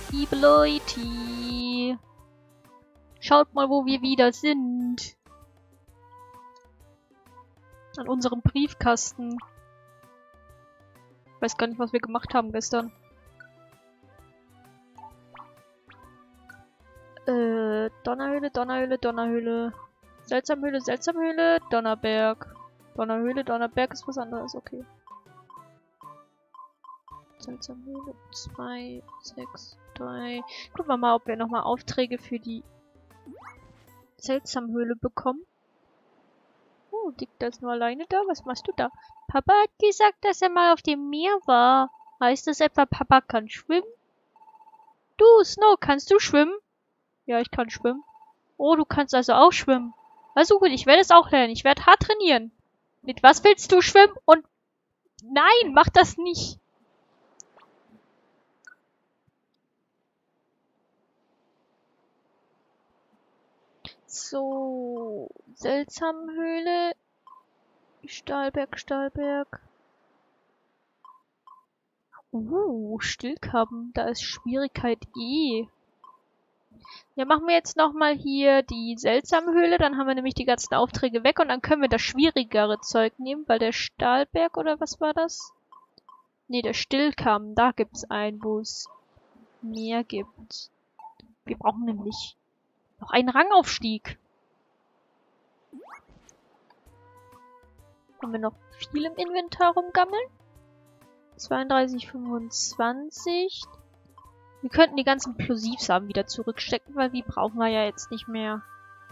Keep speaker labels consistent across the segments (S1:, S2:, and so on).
S1: Liebe Leute, schaut mal, wo wir wieder sind. An unserem Briefkasten. Ich weiß gar nicht, was wir gemacht haben gestern. Donnerhöhle, Donnerhöhle, Donnerhöhle. Seltsamhöhle, Seltsamhöhle, Donnerberg. Donnerhöhle, Donnerberg ist was anderes, okay. Seltsamhöhle 2, 6, 3. Gucken wir mal, ob wir nochmal Aufträge für die Seltsamhöhle bekommen. Oh, Dick, da ist nur alleine da. Was machst du da? Papa hat gesagt, dass er mal auf dem Meer war. Heißt das etwa, Papa kann schwimmen? Du, Snow, kannst du schwimmen? Ja, ich kann schwimmen. Oh, du kannst also auch schwimmen. Also gut, ich werde es auch lernen. Ich werde hart trainieren. Mit was willst du schwimmen? Und nein, mach das nicht. So, Seltsamhöhle. Stahlberg, Stahlberg. Stillkappen. Da ist Schwierigkeit E. Ja, machen wir jetzt nochmal hier die Seltsamhöhle. Dann haben wir nämlich die ganzen Aufträge weg. Und dann können wir das schwierigere Zeug nehmen. Weil der Stahlberg, oder was war das? Ne, der Stillkamm. Da gibt's einen, wo es mehr gibt. Wir brauchen nämlich noch einen Rangaufstieg. Haben wir noch viel im Inventar rumgammeln? 32, 25. Wir könnten die ganzen Plosivsamen wieder zurückstecken, weil die brauchen wir ja jetzt nicht mehr.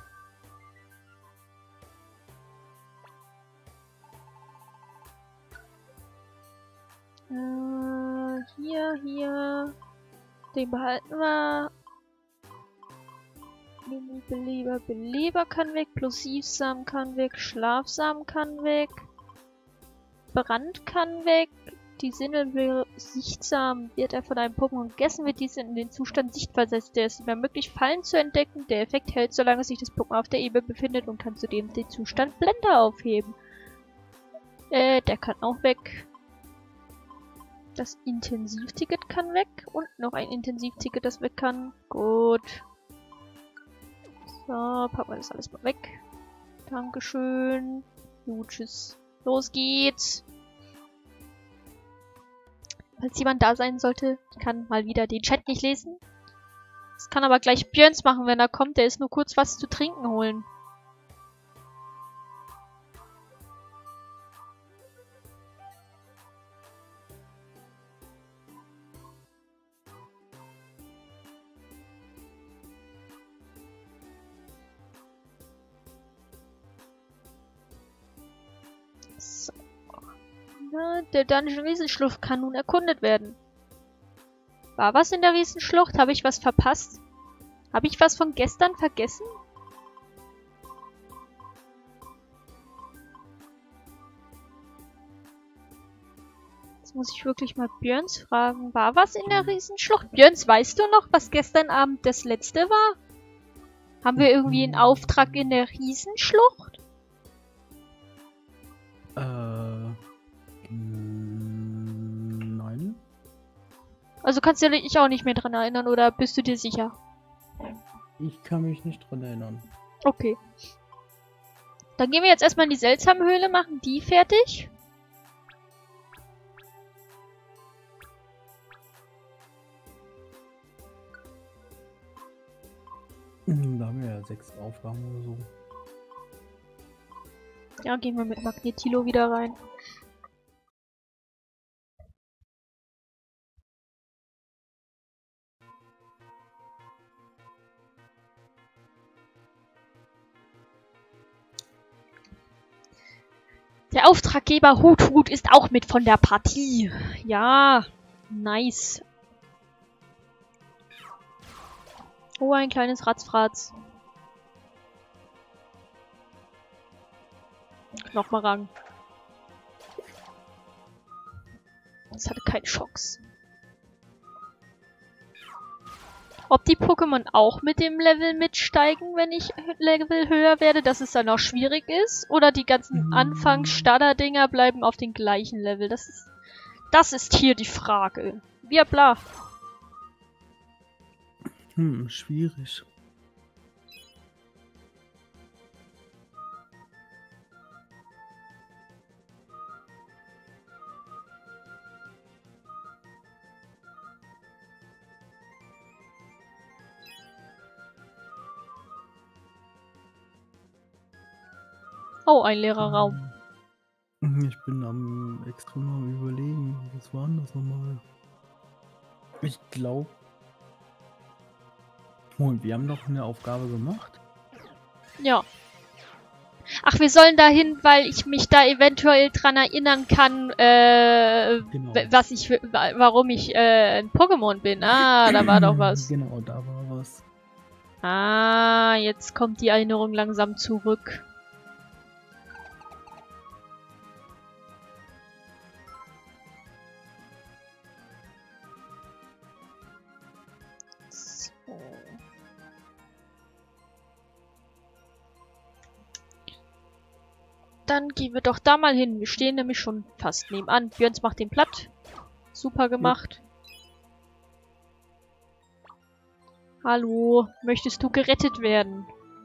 S1: Hier. Den behalten wir. Beleber kann weg, Plosivsamen kann weg, Schlafsamen kann weg, Brand kann weg, die Sichtsamen wird er von einem Pokémon gegessen, wird diese in den Zustand Sicht versetzt. Der ist immer möglich, Fallen zu entdecken. Der Effekt hält, solange sich das Pokémon auf der Ebene befindet und kann zudem den Zustand Blender aufheben. Der kann auch weg. Das Intensivticket kann weg und noch ein Intensivticket, das weg kann. Gut. So, packen wir das alles mal weg. Dankeschön. Tschüss. Los geht's. Falls jemand da sein sollte, ich kann mal wieder den Chat nicht lesen. Das kann aber gleich Björns machen, wenn er kommt. Der ist nur kurz was zu trinken holen. So. Na, der Dungeon Riesenschlucht kann nun erkundet werden. War was in der Riesenschlucht? Habe ich was verpasst? Habe ich was von gestern vergessen? Jetzt muss ich wirklich mal Björns fragen. War was in der Riesenschlucht? Björns, weißt du noch, was gestern Abend das letzte war? Haben wir irgendwie einen Auftrag in der Riesenschlucht?
S2: Nein.
S1: Also kannst du dich auch nicht mehr dran erinnern, oder bist du dir sicher?
S2: Ich kann mich nicht dran erinnern.
S1: Okay. Dann gehen wir jetzt erstmal in die Seltsamhöhle, machen die fertig.
S2: Da haben wir ja 6 Aufgaben oder so.
S1: Ja, gehen wir mit Magnetilo wieder rein. Der Auftraggeber Hut ist auch mit von der Partie. Ja, nice. Oh, ein kleines Ratzfratz. Nochmal ran. Das hatte keine Chance. Ob die Pokémon auch mit dem Level mitsteigen, wenn ich Level höher werde, dass es dann auch schwierig ist? Oder die ganzen Anfangs-Starter-Dinger bleiben auf den gleichen Level? Das ist hier die Frage. Wir bla.
S2: Schwierig.
S1: Oh, ein leerer Raum.
S2: Ich bin extrem am Überlegen. Was war denn das nochmal? Ich glaube. Und wir haben doch eine Aufgabe gemacht.
S1: Ja. Ach, wir sollen dahin, weil ich mich da eventuell dran erinnern kann,
S2: Genau.
S1: warum ich ein Pokémon bin. Ah, da war doch was.
S2: Genau, da war was.
S1: Ah, jetzt kommt die Erinnerung langsam zurück. So. Dann gehen wir doch da mal hin. Wir stehen nämlich schon fast nebenan. Björns macht den platt. Super gemacht. Hallo, möchtest du gerettet werden?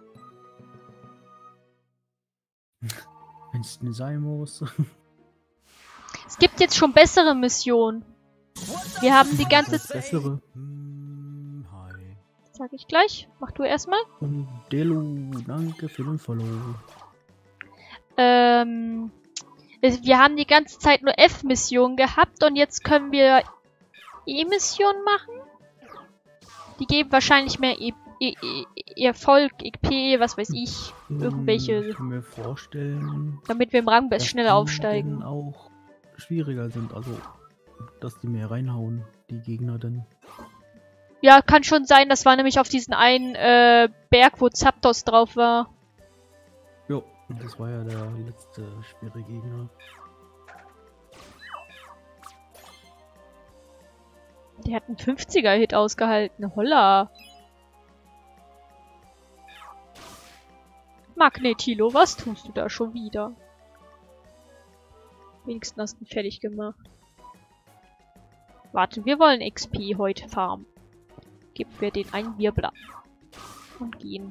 S2: Wenn es nicht sein muss.
S1: Es gibt jetzt schon bessere Missionen. Wir haben die ganze Zeit...
S2: Bessere.
S3: Hi.
S1: Sag ich gleich. Mach du erstmal.
S2: Und Delu, danke für den Follow.
S1: Wir haben die ganze Zeit nur F-Missionen gehabt und jetzt können wir E-Missionen machen. Die geben wahrscheinlich mehr Erfolg, XP, was weiß ich. Irgendwelche.
S2: Ich kann mir vorstellen,
S1: Damit wir im Rang
S2: dass
S1: schneller
S2: die
S1: aufsteigen.
S2: dann auch schwieriger sind. Also, dass die mehr reinhauen, die Gegner dann.
S1: Ja, kann schon sein. Das war nämlich auf diesen einen Berg, wo Zapdos drauf war.
S2: Jo, das war ja der letzte schwere Gegner.
S1: Der hat einen 50er-Hit ausgehalten. Holla. Magnetilo, was tust du da schon wieder? Wenigstens hast du ihn fertig gemacht. Warte, wir wollen XP heute farmen. Geben wir den ein Wirbler. Und gehen.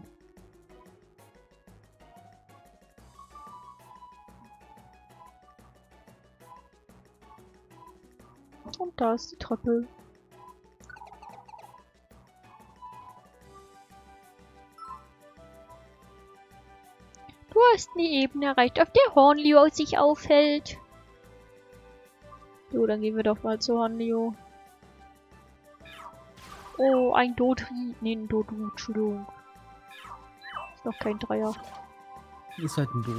S1: Und da ist die Treppe. Du hast die Ebene erreicht, auf der Hornlio sich aufhält. So, dann gehen wir doch mal zu Hornlio. Oh, ein Dodri. Nee, ein Dodu, Entschuldigung. Ist noch kein Dreier.
S2: Ist halt ein Dodo.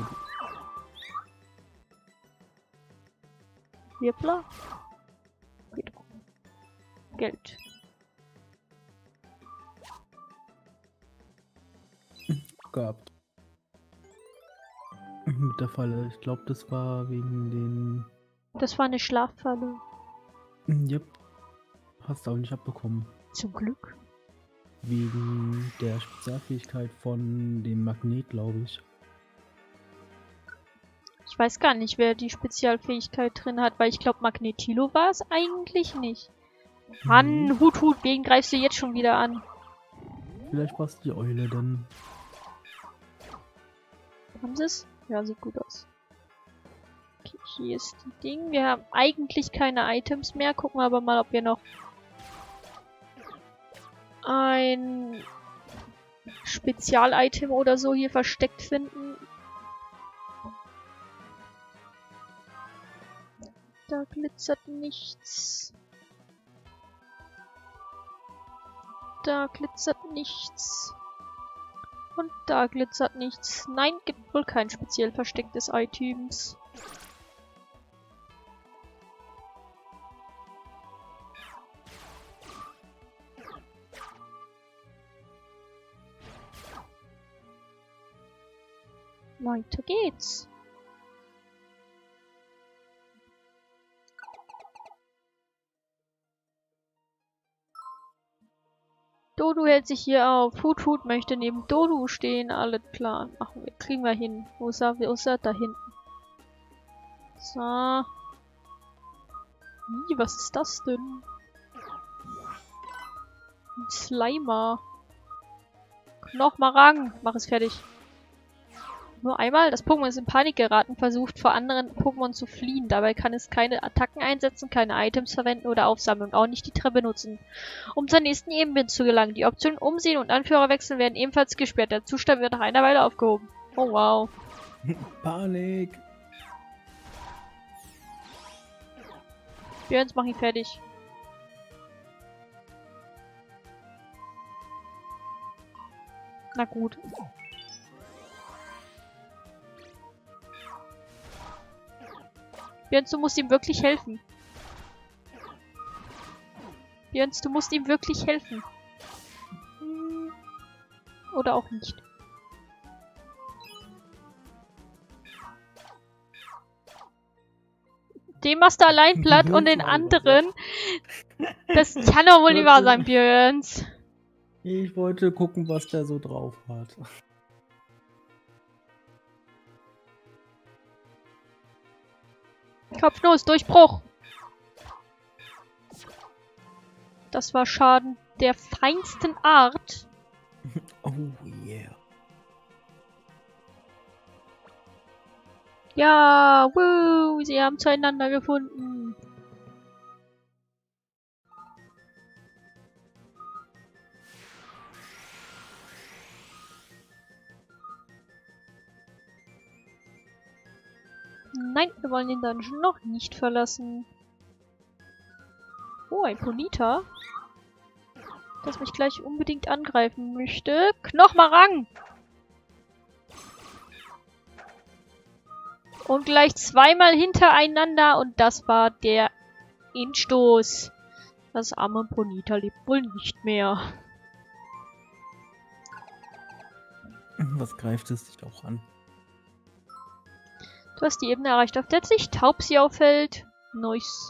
S1: Wirbler? Geht auch. Geld.
S2: Gehabt. Mit der Falle. Ich glaube, das war wegen den.
S1: Das war eine Schlaffalle.
S2: Yep. Hast du auch nicht abbekommen.
S1: Zum Glück.
S2: Wegen der Spezialfähigkeit von dem Magnet, glaube ich.
S1: Ich weiß gar nicht, wer die Spezialfähigkeit drin hat, weil ich glaube, Magnetilo war es eigentlich nicht. Mann, Hut, wen greifst du jetzt schon wieder an?
S2: Vielleicht war es die Eule dann.
S1: Haben sie es? Ja, sieht gut aus. Okay, hier ist die Ding. Wir haben eigentlich keine Items mehr. Gucken wir aber mal, ob wir noch ein Spezial-Item oder so hier versteckt finden. Da glitzert nichts. Da glitzert nichts. Und da glitzert nichts. Nein, gibt wohl kein speziell verstecktes Items. Weiter geht's. Dodu hält sich hier auf. Hut möchte neben Dodu stehen. Alles klar. Machen wir. Kriegen wir hin. Wo ist er? Wo ist er? Da hinten. So. Wie, was ist das denn? Ein Slimer. Knochmarang. Mach es fertig. Nur einmal? Das Pokémon ist in Panik geraten, versucht vor anderen Pokémon zu fliehen. Dabei kann es keine Attacken einsetzen, keine Items verwenden oder aufsammeln und auch nicht die Treppe nutzen. Um zur nächsten Ebene zu gelangen. Die Optionen Umsehen und Anführer wechseln werden ebenfalls gesperrt. Der Zustand wird nach einer Weile aufgehoben. Oh wow.
S2: Panik!
S1: Björns, mach ihn fertig. Na gut. Björns, du musst ihm wirklich helfen. Björns, du musst ihm wirklich helfen. Oder auch nicht. Den machst du allein platt und den anderen... Das kann doch wohl nicht wahr sein, Björns.
S2: Ich wollte gucken, was der so drauf hat.
S1: Kopfnuss, Durchbruch. Das war Schaden der feinsten Art.
S2: Oh yeah.
S1: Ja, woo, sie haben zueinander gefunden. Nein, wir wollen den Dungeon noch nicht verlassen. Oh, ein Ponyta, das mich gleich unbedingt angreifen möchte. Knochmarang! Und gleich zweimal hintereinander und das war der Instoß. Das arme Ponyta lebt wohl nicht mehr.
S2: Was greift es dich auch an?
S1: Du hast die Ebene erreicht, auf der sich Taubsi auffällt. Nice.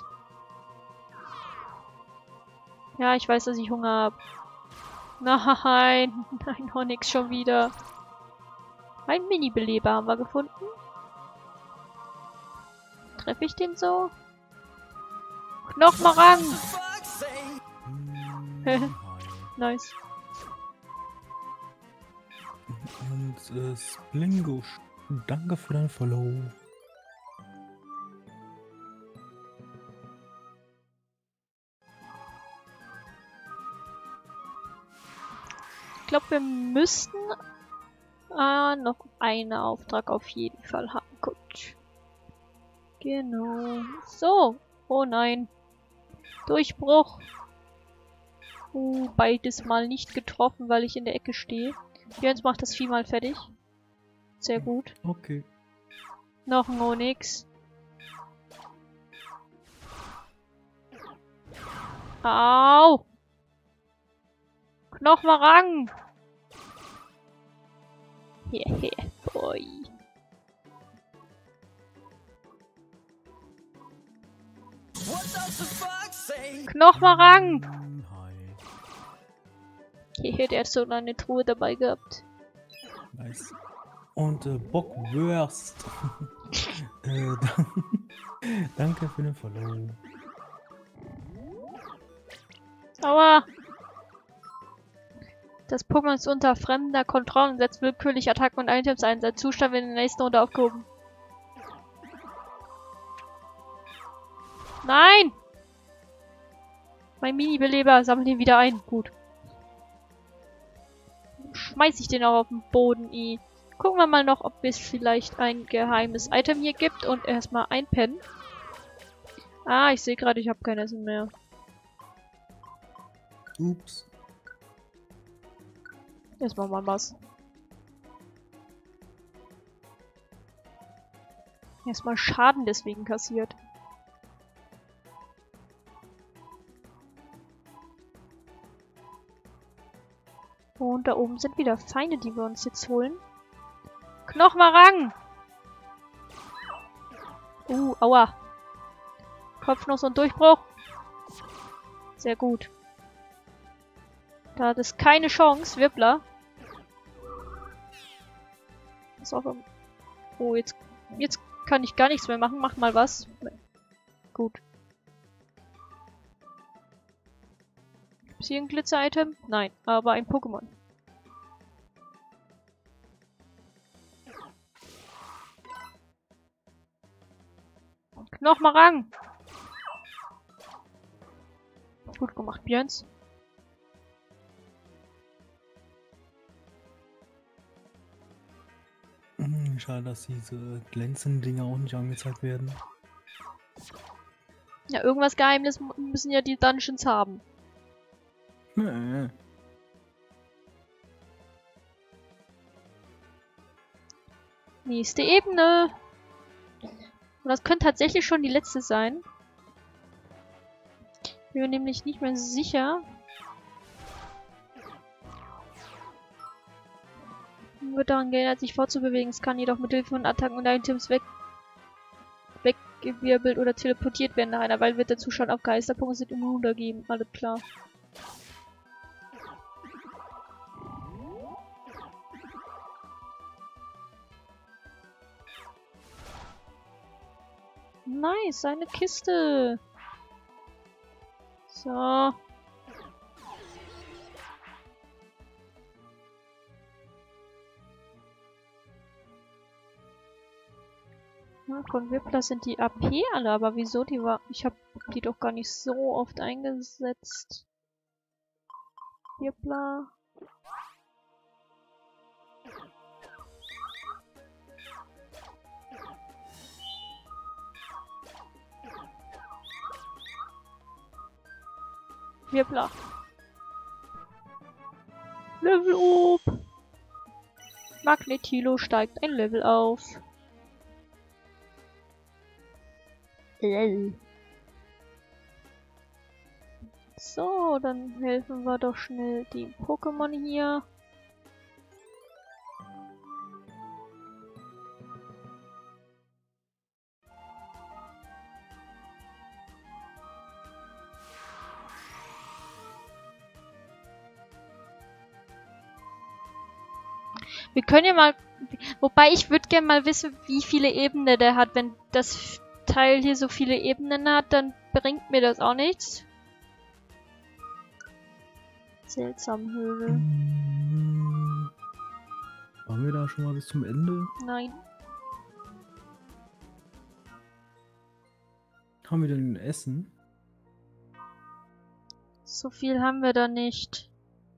S1: Ja, ich weiß, dass ich Hunger habe. Nein, nein, Honix schon wieder. Ein Mini-Beleber haben wir gefunden. Treffe ich den so? Knochmarang! Nice.
S2: Und Splingo, danke für dein Follow.
S1: Ich glaube, wir müssten noch einen Auftrag auf jeden Fall haben. Gut. Genau. So. Oh nein. Durchbruch. Beides mal nicht getroffen, weil ich in der Ecke stehe. Jens macht das Vieh mal fertig. Sehr gut.
S2: Okay.
S1: Noch ein Onyx. Au! Knochmarang! Hehe, boy. Knochmarang! Hehe, der hat so eine Truhe dabei gehabt.
S2: Nice. Und Bockwurst. Danke für den Follow.
S1: Aua! Das Pokémon ist unter fremder Kontrolle und setzt willkürlich Attacken und Items ein. Sein Zustand wird in der nächsten Runde aufgehoben. Nein! Mein Mini-Beleber, sammelt ihn wieder ein. Gut. Schmeiß ich den auch auf den Boden, Gucken wir mal noch, ob es vielleicht ein geheimes Item hier gibt und erstmal einpennen. Ah, ich sehe gerade, ich habe kein Essen mehr.
S2: Ups.
S1: Jetzt machen wir was. Erstmal Schaden deswegen kassiert. Und da oben sind wieder Feinde, die wir uns jetzt holen. Knochmarang! Aua. Kopfnuss und Durchbruch. Sehr gut. Da hat es keine Chance, Wippler. Ist auch oh, jetzt kann ich gar nichts mehr machen. Mach mal was. Gut. Ist hier ein Glitzer-Item? Nein, aber ein Pokémon. Knochenmarang! Gut gemacht, Björns.
S2: Schade, dass diese glänzenden Dinger auch nicht angezeigt werden.
S1: Ja, irgendwas Geheimnis müssen ja die Dungeons haben.
S2: Nee.
S1: Nächste Ebene. Und das könnte tatsächlich schon die letzte sein. Bin mir nämlich nicht mehr sicher. Wird daran geändert, sich fortzubewegen. Es kann jedoch mit Hilfe von Attacken und Items weggewirbelt oder teleportiert werden. Nach einer Weile wird der Zuschauer auf Geisterpunkte sind immun dagegen. Alles klar. Nice, eine Kiste. So. Ja, von Wippler sind die AP alle, aber wieso? Ich habe die doch gar nicht so oft eingesetzt. Wippler. Wippler. Level up. Magnetilo steigt ein Level auf. So, dann helfen wir doch schnell dem Pokémon hier. Wir können ja mal... Wobei, ich würde gerne mal wissen, wie viele Ebenen der hat. Wenn das Teil hier so viele Ebenen hat, dann bringt mir das auch nichts. Seltsam Höhle.
S2: Waren wir da schon mal bis zum Ende?
S1: Nein.
S2: Haben wir denn Essen?
S1: So viel haben wir da nicht.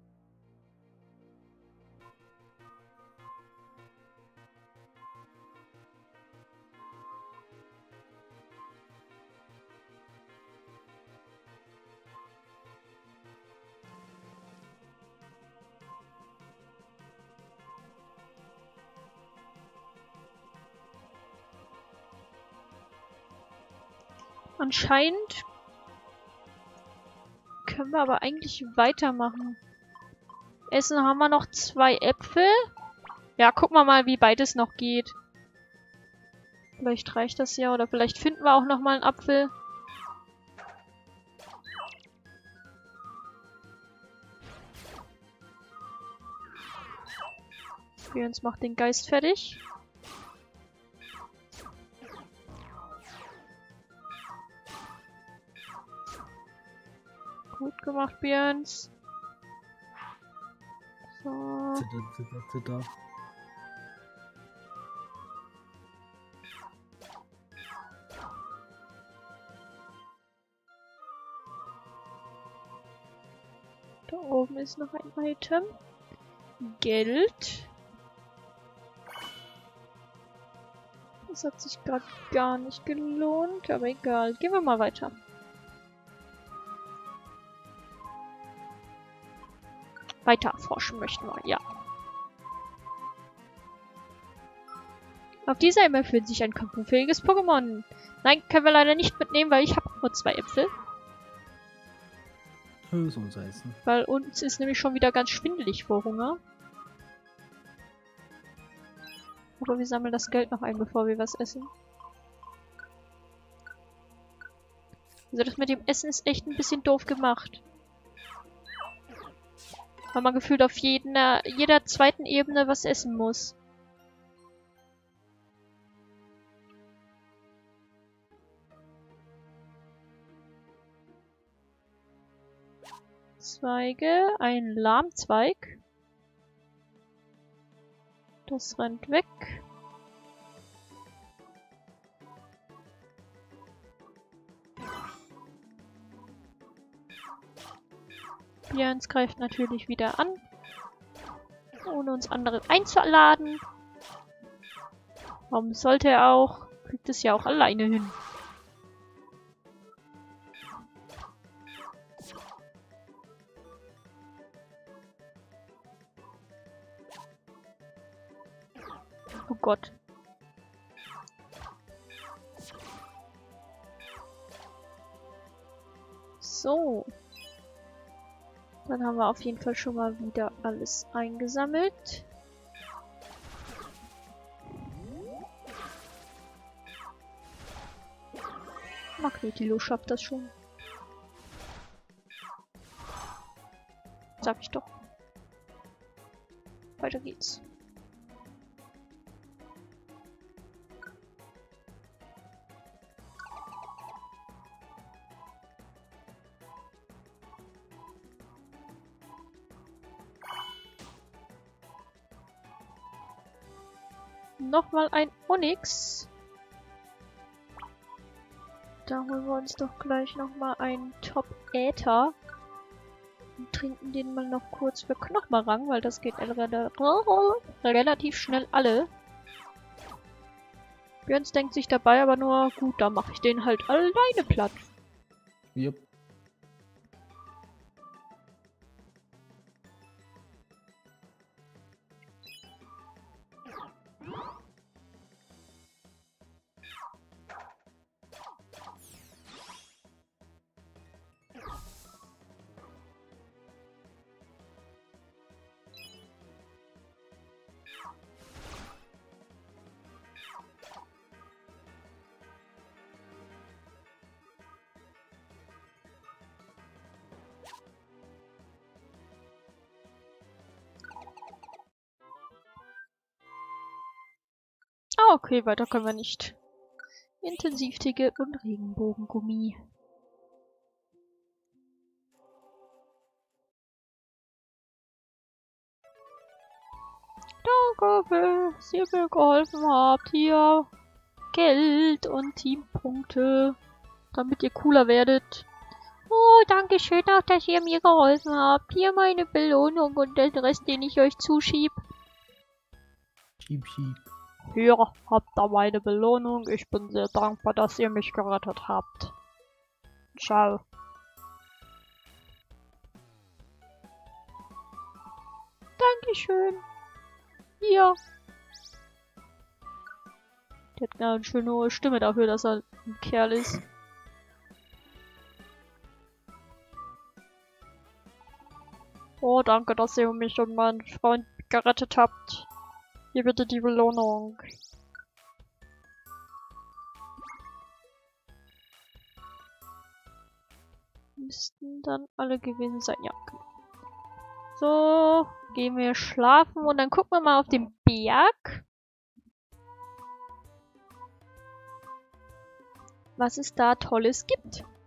S1: Anscheinend können wir aber eigentlich weitermachen. Essen haben wir noch 2 Äpfel. Ja, gucken wir mal, wie beides noch geht. Vielleicht reicht das ja, oder vielleicht finden wir auch noch mal einen Apfel. Björns macht den Geist fertig. Gut gemacht, Björns. So.
S2: Zitter.
S1: Da oben ist noch ein Item. Geld. Das hat sich gerade gar nicht gelohnt, aber egal. Gehen wir mal weiter. Weiter erforschen möchten wir, ja. Auf dieser Ebene befindet sich ein kampfunfähiges Pokémon. Nein, können wir leider nicht mitnehmen, weil ich habe nur 2 Äpfel.
S2: So unser Essen.
S1: Weil uns ist nämlich schon wieder ganz schwindelig vor Hunger. Aber wir sammeln das Geld noch ein, bevor wir was essen. Also das mit dem Essen ist echt ein bisschen doof gemacht. Weil man gefühlt auf jeder zweiten Ebene was essen muss. Zweige, ein Lahmzweig. Das rennt weg. Björns greift natürlich wieder an, ohne uns andere einzuladen. Warum sollte er auch? Kriegt es ja auch alleine hin. Oh Gott. So. Dann haben wir auf jeden Fall schon mal wieder alles eingesammelt. Magnetilo schafft das schon. Sag ich doch. Weiter geht's. Nochmal ein Onyx. Da holen wir uns doch gleich nochmal einen Top Äther. Und trinken den mal noch kurz für Knochmarang, weil das geht relativ schnell alle. Björns denkt sich dabei aber nur, gut, da mache ich den halt alleine platt.
S2: Yep.
S1: Ah, okay, weiter können wir nicht. Intensivticke und Regenbogengummi. Danke, dass ihr mir geholfen habt. Hier Geld und Teampunkte, damit ihr cooler werdet. Oh, danke schön auch, dass ihr mir geholfen habt. Hier meine Belohnung und den Rest, den ich euch zuschieb.
S2: Schieb.
S1: Hier habt ihr meine Belohnung. Ich bin sehr dankbar, dass ihr mich gerettet habt. Ciao. Dankeschön. Hier. Der hat eine schöne hohe Stimme dafür, dass er ein Kerl ist. Oh, danke, dass ihr mich und meinen Freund gerettet habt. Hier bitte die Belohnung. Müssten dann alle gewesen sein. Ja. So, gehen wir schlafen und dann gucken wir mal auf den Berg. Was es da Tolles gibt.